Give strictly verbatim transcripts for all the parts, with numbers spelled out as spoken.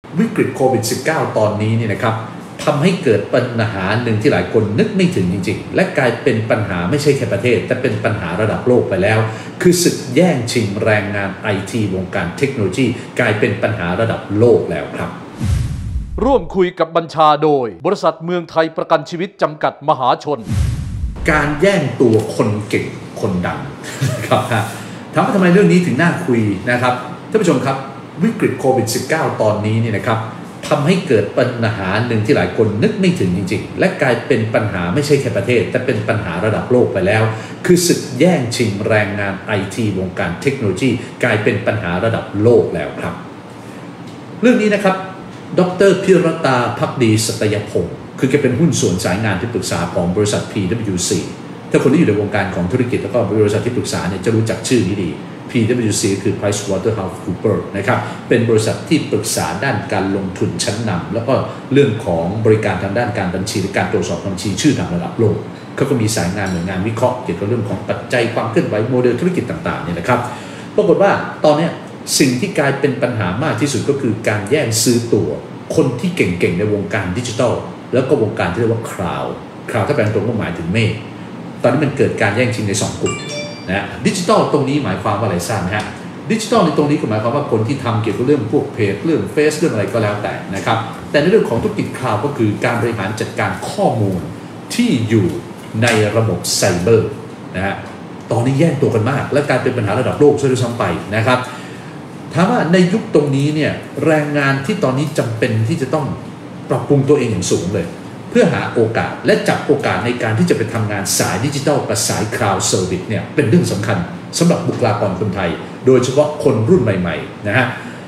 วิกฤตโควิด สิบเก้า ตอนนี้เนี่ยนะครับทำให้เกิดปัญหาหนึ่งที่หลายคนนึกไม่ถึงจริงๆและกลายเป็นปัญหาไม่ใช่แค่ประเทศแต่เป็นปัญหาระดับโลกไปแล้วคือศึกแย่งชิงแรงงาน ไอ ที วงการเทคโนโลยีกลายเป็นปัญหาระดับโลกแล้วครับร่วมคุยกับบัญชาโดยบริษัทเมืองไทยประกันชีวิตจำกัดมหาชนการแย่งตัวคนเก่งคนดังครับถามว่าทำไมเรื่องนี้ถึงน่าคุยนะครับท่านผู้ชมครับวิกฤตโควิด สิบเก้า ตอนนี้เนี่ยนะครับทำให้เกิดปัญหาหนึ่งที่หลายคนนึกไม่ถึงจริงๆและกลายเป็นปัญหาไม่ใช่แค่ประเทศแต่เป็นปัญหาระดับโลกไปแล้วคือศึกแย่งชิงแรงงาน ไอ ที วงการเทคโนโลยีกลายเป็นปัญหาระดับโลกแล้วครับเรื่องนี้นะครับดร.พิรตาภักดีสัตยพงศ์คือแกเป็นหุ้นส่วนสายงานที่ปรึกษาของบริษัท พี ดับเบิลยู ซี ถ้าคนที่อยู่ในวงการของธุรกิจแล้วก็บริษัทที่ปรึกษาเนี่ยจะรู้จักชื่อนี้ดี พี ดับเบิลยู ซี คือ PricewaterhouseCoopers นะครับเป็นบริษัทที่ปรึกษาด้านการลงทุนชั้นนำแล้วก็เรื่องของบริการทางด้านการบัญชีและการตรวจสอบบัญชีชื่อดังระดับโลกเขาก็มีสายงานหน่วยงานวิเคราะห์เกี่ยวกับเรื่องของปัจจัยความเคลื่อนไหวโมเดลธุรกิจต่างๆเนี่ยนะครับปรากฏว่าตอนนี้สิ่งที่กลายเป็นปัญหามากที่สุดก็คือการแย่งซื้อตัวคนที่เก่งๆในวงการดิจิทัลแล้วก็วงการที่เรียกว่าคลาวด์คลาวด์ถ้าแปลตรงก็หมายถึงเมฆตอนนี้มันเกิดการแย่งชิงในสองกลุ่มนะดิจิทัลตรงนี้หมายความว่าอะไรทราบไหมฮะดิจิทัลในตรงนี้ก็หมายความว่าคนที่ทำเกี่ยวกับเรื่องพวกเพจเรื่องเฟซเรื่องอะไรก็แล้วแต่นะครับแต่ในเรื่องของธุรกิจคลาวด์ก็คือการบริหารจัดการข้อมูลที่อยู่ในระบบไซเบอร์นะฮะตอนนี้แย่งตัวกันมากและกลายเป็นปัญหาระดับโลกซะด้วยซ้ำไปนะครับถามว่าในยุคตรงนี้เนี่ยแรงงานที่ตอนนี้จำเป็นที่จะต้องปรับปรุงตัวเองอย่างสูงเลยเพื่อหาโอกาสและจับโอกาสในการที่จะไปทำงานสายดิจิทัลกับสายคลาวด์เซอร์วิสเนี่ยเป็นเรื่องสำคัญสำหรับบุคลากรคนไทยโดยเฉพาะคนรุ่นใหม่ๆนะฮะ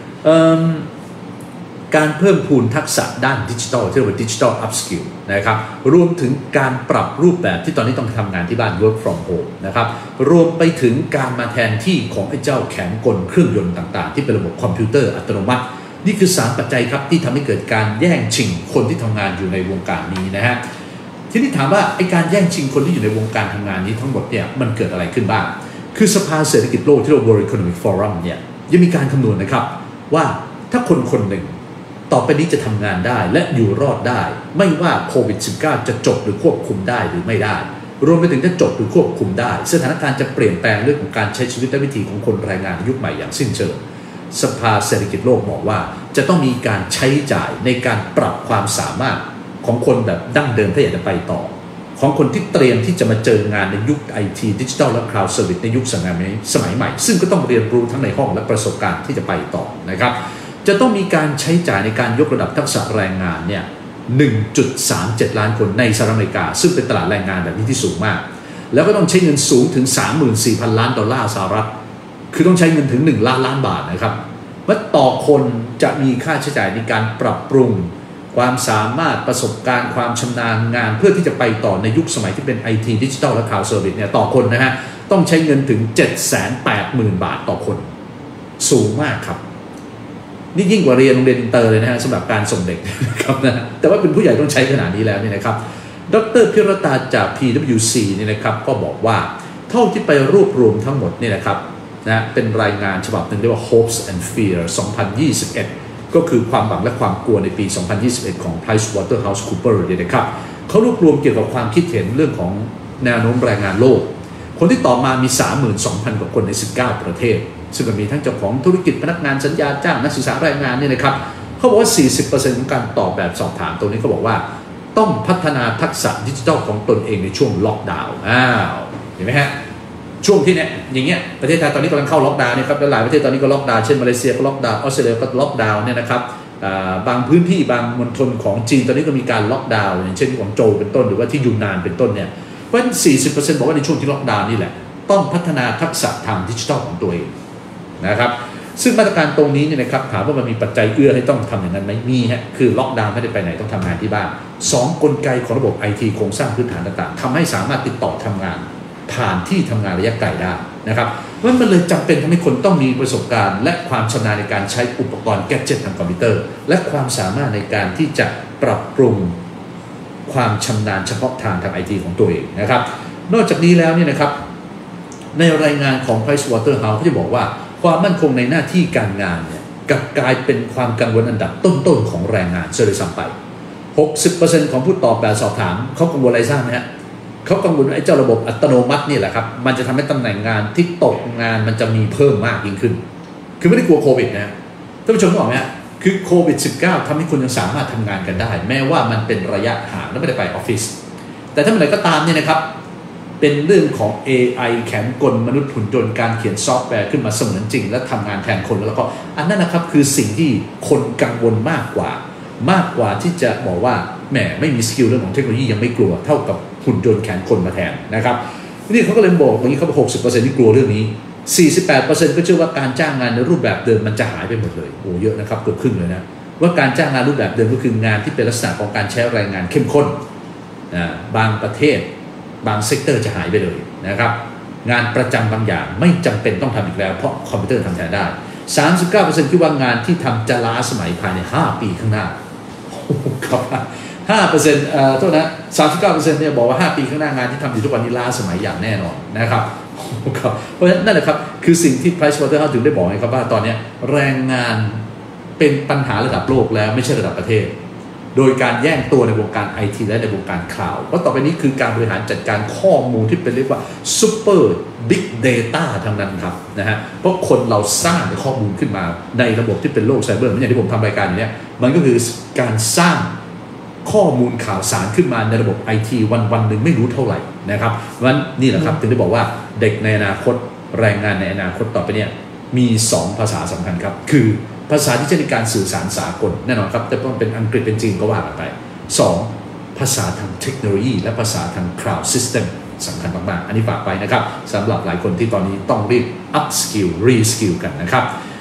การเพิ่มพูนทักษะด้านดิจิทัลที่เรียกว่าดิจิทัลอัพสกิลนะครับรวมถึงการปรับรูปแบบที่ตอนนี้ต้องทำงานที่บ้าน work from home นะครับรวมไปถึงการมาแทนที่ของไอ้เจ้าแขนกลเครื่องยนต์ต่างๆที่เป็นระบบคอมพิวเตอร์อัตโนมัตินี่คือสามปัจจัยครับที่ทำให้เกิดการแย่งชิงคนที่ทำงานอยู่ในวงการนี้นะฮะทีนี้ถามว่าไอ้การแย่งชิงคนที่อยู่ในวงการทำงานนี้ทั้งหมดเนี่ยมันเกิดอะไรขึ้นบ้างคือสภาเศรษฐกิจโลกที่เรียกว่า World Economic Forum เนี่ยยังมีการคำนวณนะครับว่าถ้าคนคนหนึ่งต่อไปนี้จะทำงานได้และอยู่รอดได้ไม่ว่าโควิด สิบเก้า จะจบหรือควบคุมได้หรือไม่ได้รวมไปถึงจะจบหรือควบคุมได้สถานการณ์จะเปลี่ยนแปลงเรื่องของการใช้ชีวิตและวิถีของคนแรงงานในยุคใหม่อย่างสิ้นเชิงสภาเศรษฐกิจโลกบอกว่าจะต้องมีการใช้จ่ายในการปรับความสามารถของคนแบบดั้งเดิมถ้าอยากจะไปต่อของคนที่เตรียมที่จะมาเจองานในยุค ไอ ที ดิจิทัลและคลาวด์เซอร์วิสในยุคสมัยสมัยใหม่ซึ่งก็ต้องเรียนรู้ทั้งในห้องและประสบการณ์ที่จะไปต่อนะครับจะต้องมีการใช้จ่ายในการยกระดับทักษะแรงงานเนี่ย หนึ่งจุดสามเจ็ด ล้านคนในสหรัฐอเมริกาซึ่งเป็นตลาดแรงงานแบบนี้ที่สูงมากแล้วก็ต้องใช้เงินสูงถึง สามหมื่นสี่พัน ล้านดอลลาร์สหรัฐคือต้องใช้เงินถึงหนึ่งล้านล้านบาทนะครับว่าต่อคนจะมีค่าใช้จ่ายในการปรับปรุงความสามารถประสบการณ์ความชำนาญงานเพื่อที่จะไปต่อในยุคสมัยที่เป็น ไอ ที ดิจิทัลและคลาวด์เซอร์วิสเนี่ยต่อคนนะฮะต้องใช้เงินถึง เจ็ดแสนแปดหมื่น บาทต่อคนสูงมากครับนี่ยิ่งกว่าเรียนโรงเรียนอินเตอร์เลยนะฮะสำหรับการส่งเด็กครับนะแต่ว่าเป็นผู้ใหญ่ต้องใช้ขนาดนี้แล้วเนี่ยนะครับดร.พิรตาจาก พี ดับเบิลยู ซี เนี่ยนะครับก็บอกว่าเท่าที่ไปรวบรวมทั้งหมดเนี่ยนะครับนะเป็นรายงานฉบับหนึ่งเรียกว่า Hopes and Fear สองพันยี่สิบเอ็ด ก็คือความหวังและความกลัวในปี สองพันยี่สิบเอ็ด ของ PricewaterhouseCoopers เนี่ยนะครับเขารวบรวมเกี่ยวกับความคิดเห็นเรื่องของแนวโน้มแรงงานโลกคนที่ตอบมามี สามหมื่นสองพัน กว่าคนในสิบเก้าประเทศซึ่งมีทั้งเจ้าของธุรกิจพนักงานสัญญาจ้างนักศึกษาแรงงานเนี่ยนะครับเขาบอกว่า สี่สิบเปอร์เซ็นต์ ของการตอบแบบสอบถามตรงนี้เขาบอกว่าต้องพัฒนาทักษะดิจิทัลของตนเองในช่วงล็อกดาวน์อ้าวเห็นไหมฮะช่วงที่เนี่ยอย่างเงี้ยประเทศไทยตอนนี้กำลังเข้าล็อกดาวน์เนี่ยครับหลายประเทศตอนนี้ก็ล็อกดาวน์เช่นมาเลเซียก็ล็อกดาวน์ออสเตรเลียก็ล็อกดาวน์เนี่ยนะครับบางพื้นที่บางมณฑลของจีนตอนนี้ก็มีการล็อกดาวน์อย่างเช่นของโจวเป็นต้นหรือว่าที่ยูนนานเป็นต้นเนี่ยเพราะฉะนั้น สี่สิบเปอร์เซ็นต์ บอกว่าในช่วงที่ล็อกดาวน์นี่แหละต้องพัฒนาทักษะทางดิจิทัลของตัวเองนะครับซึ่งมาตรการตรงนี้เนี่ยนะครับถามว่ามันมีปัจจัยเอื้อให้ต้องทำอย่างนั้นไหมมีฮะคือล็อกดาวน์ไม่ได้ไปไหนต้องทำงานที่บ้านสองกลไกของระบบ ไอ ที โครงสร้างพื้นฐานต่างๆทำให้สามารถติดต่อทำงานผ่านที่ทำงานระยะไกลได้นะครับเพราะมันเลยจำเป็นทำให้คนต้องมีประสบการณ์และความชำนาญในการใช้อุปกรณ์แกดเจ็ตทางคอมพิวเตอร์และความสามารถในการที่จะปรับปรุงความชำนาญเฉพาะทางทาง ไอ ที ของตัวเองนะครับนอกจากนี้แล้วเนี่ยนะครับในรายงานของ Pricewaterhouse เขาจะบอกว่าความมั่นคงในหน้าที่การงานเนี่ยกลับกลายเป็นความกังวลอันดับต้นๆของแรงงานเสียเลยซ้ำไป หกสิบเปอร์เซ็นต์ ของผู้ตอบแบบสอบถามเขากังวลอะไรทราบไหมฮะเขากังวลว่าไอ้เจ้าระบบอัตโนมัตินี่แหละครับมันจะทำให้ตำแหน่งงานที่ตกงานมันจะมีเพิ่มมากยิ่งขึ้นคือไม่ได้กลัวโควิดนะท่านผู้ชมบอกไหมฮะคือโควิด สิบเก้า ทำให้คุณยังสามารถทำงานกันได้แม้ว่ามันเป็นระยะห่างและไม่ได้ไปออฟฟิศแต่ถ้าเมื่อไหร่ก็ตามเนี่ยนะครับเป็นเรื่องของ เอ ไอ แขนกลมนุษย์หุ่นยนต์การเขียนซอฟต์แวร์ขึ้นมาเสมือนจริงและทำงานแทนคนแล้วก็อันนั้นนะครับคือสิ่งที่คนกังวลมากกว่ามากกว่าที่จะบอกว่าแหมไม่มีสกิลเรื่องของเทคโนโลยียังไม่กลัวเท่ากับหุ่นยนต์แขนคนมาแทนนะครับนี่เขาก็เลยบอกอย่างนี้เขาบอก หกสิบเปอร์เซ็นต์ ที่กลัวเรื่องนี้ สี่สิบแปดเปอร์เซ็นต์ ก็เชื่อว่าการจ้างงานในรูปแบบเดิมมันจะหายไปหมดเลยโอ้เยอะนะครับเกือบครึ่งเลยนะว่าการจ้างงานรูปแบบเดิมก็คืองานที่เป็นลักษณะของการใช้แรงงานเข้มข้นนะบางประเทศบางเซกเตอร์จะหายไปเลยนะครับงานประจำบางอย่างไม่จำเป็นต้องทำอีกแล้วเพราะคอมพิวเตอร์ทำแทนได้ สามสิบเก้าเปอร์เซ็นต์ คิดว่างานที่ทำจะล้าสมัยภายในห้าปีข้างหน้าครับห้าเปอร์เซ็นต์ เอ่อโทษนะ สามสิบเก้าเปอร์เซ็นต์ เนี่ยบอกว่าห้าปีข้างหน้างานที่ทำอยู่ทุกวันนี้ล้าสมัยอย่างแน่นอนนะครับเพราะฉะนั้นนั่นแหละครับคือสิ่งที่ Pricewaterhouse ถึงได้บอกให้ครับว่าตอนนี้แรงงานเป็นปัญหาระดับโลกแล้วไม่ใช่ระดับประเทศโดยการแย่งตัวในวงการ ไอ ที และในวงการคลาวด์เพราะต่อไปนี้คือการบริหารจัดการข้อมูลที่เป็นเรียกว่า Super Big Data ทั้งนั้นครับนะฮะเพราะคนเราสร้างข้อมูลขึ้นมาในระบบที่เป็นโลกไซเบอร์อย่างที่ผมทำรายการนี้มันก็คือการสร้างข้อมูลข่าวสารขึ้นมาในระบบ ไอ ที วันวันหนึ่งไม่รู้เท่าไหร่นะครับเพราะฉะนั้นนี่แหละครับถึงได้บอกว่าเด็กในอนาคตแรงงานในอนาคตต่อไปเนี่ยมีสองภาษาสำคัญครับคือภาษาที่ใช้ในการสื่อสารสากลแน่นอนครับแต่ต้องเป็นอังกฤษเป็นจีนก็ว่ากันไปสองภาษาทางเทคโนโลยีและภาษาทาง Cloud System สำคัญมากๆอันนี้ฝากไปนะครับสำหรับหลายคนที่ตอนนี้ต้องรีบ up skill re skill กันนะครับ